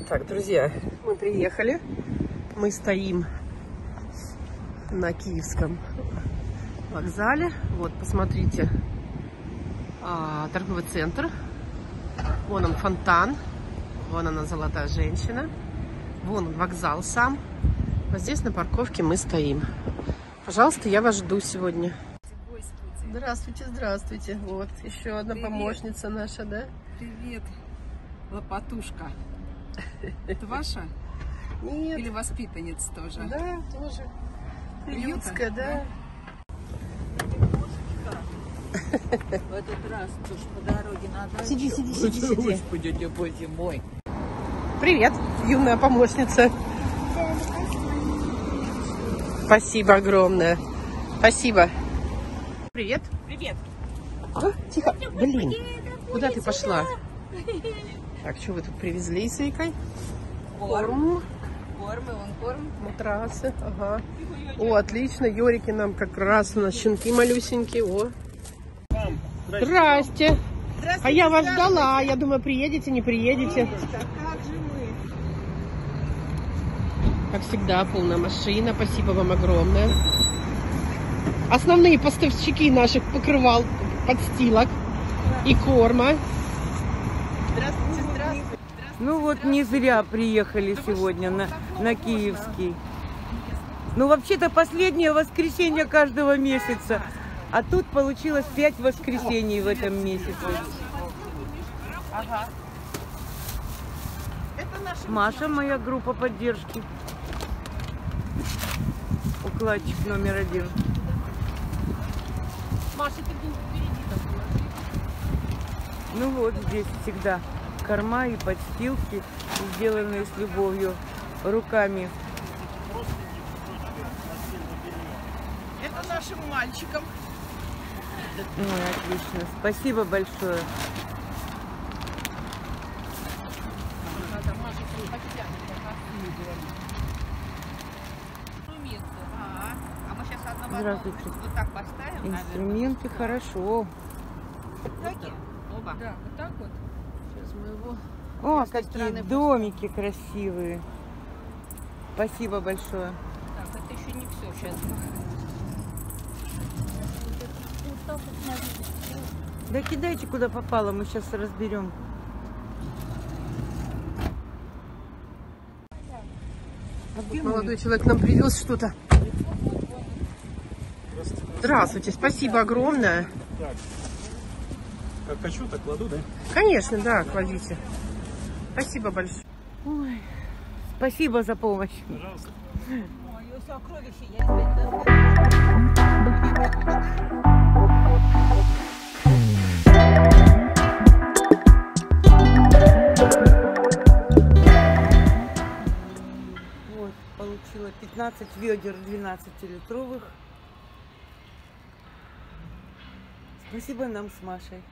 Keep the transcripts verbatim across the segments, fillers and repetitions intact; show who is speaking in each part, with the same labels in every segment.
Speaker 1: Так, друзья, мы приехали. Мы стоим на Киевском вокзале. Вот, посмотрите, а, торговый центр. Вон он фонтан. Вон она, золотая женщина. Вон он, вокзал сам. Вот здесь на парковке мы стоим. Пожалуйста, я вас жду сегодня. Здравствуйте, здравствуйте. Вот, еще одна Привет. помощница наша, да?
Speaker 2: Привет, лопатушка. Это ваша?
Speaker 1: Нет.
Speaker 2: Или воспитанница тоже?
Speaker 1: Да, тоже. Приютская, да.
Speaker 2: В этот раз тоже по дороге надо.
Speaker 1: Сиди, сиди, сиди, сиди.
Speaker 2: Господи, боже мой.
Speaker 1: Привет, юная помощница. Спасибо огромное. Спасибо. Привет.
Speaker 2: Привет.
Speaker 1: А, тихо. Блин, куда ты пошла? Так, что вы тут привезли с Викой? Корм.
Speaker 2: Корм, и вон корм.
Speaker 1: Матрасы, ага. О, отлично, Йорики нам как раз, у нас щенки малюсенькие. О. Здрасте. А я вас ждала, я думаю, приедете, не приедете.
Speaker 2: Как же мы?
Speaker 1: Как всегда, полная машина, спасибо вам огромное. Основные поставщики наших покрывал, подстилок и корма.
Speaker 2: Здравствуйте, здравствуйте.
Speaker 3: Ну вот не зря приехали сегодня на, на Киевский. Ну вообще-то последнее воскресенье каждого месяца. А тут получилось пять воскресений в этом месяце.
Speaker 1: Ага.
Speaker 3: Маша, моя группа поддержки. Укладчик номер один.
Speaker 1: Маша, ты был впереди там.
Speaker 3: Ну вот здесь всегда корма и подстилки, сделанные с любовью руками.
Speaker 1: Это нашим мальчикам.
Speaker 3: Ну, отлично. Спасибо большое. Здравствуйте.
Speaker 2: Вот так поставим.
Speaker 3: Инструменты хорошо.
Speaker 2: Такие? Оба. Да, вот так вот.
Speaker 1: Сейчас мы его...
Speaker 3: О, какие домики красивые. Спасибо большое.
Speaker 2: Так, это еще не все. Сейчас.
Speaker 3: Да кидайте куда попало, мы сейчас разберем.
Speaker 1: Молодой человек нам привез что-то. Здравствуйте, спасибо огромное.
Speaker 4: Так, как хочу, так кладу, да?
Speaker 1: Конечно, да, кладите. Спасибо большое.
Speaker 3: Ой, спасибо за помощь.
Speaker 4: Пожалуйста.
Speaker 2: Мое сокровище, я тебе
Speaker 3: Вот, получила пятнадцать ведер двенадцатилитровых. Спасибо нам с Машей.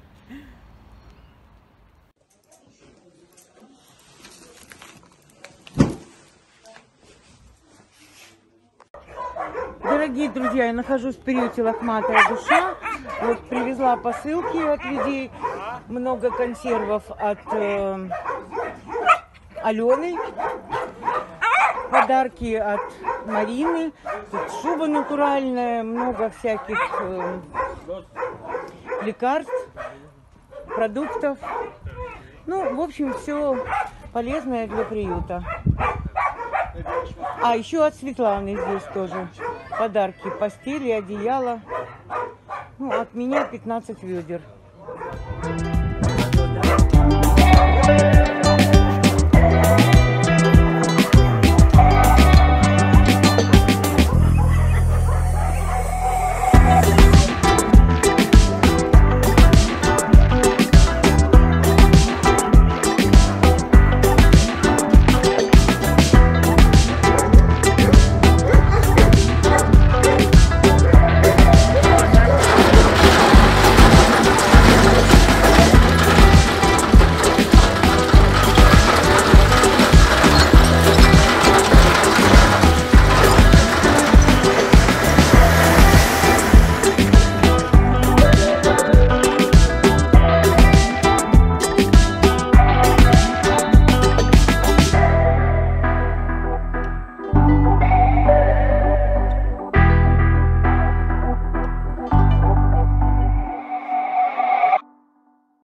Speaker 3: Дорогие друзья, я нахожусь в приюте «Лохматая душа». Вот привезла посылки от людей, много консервов от э, Алены, подарки от Марины, тут шуба натуральная, много всяких э, лекарств, продуктов. Ну, в общем, все полезное для приюта. А еще от Светланы здесь тоже подарки: постели, одеяло. Ну, от меня пятнадцать ведер.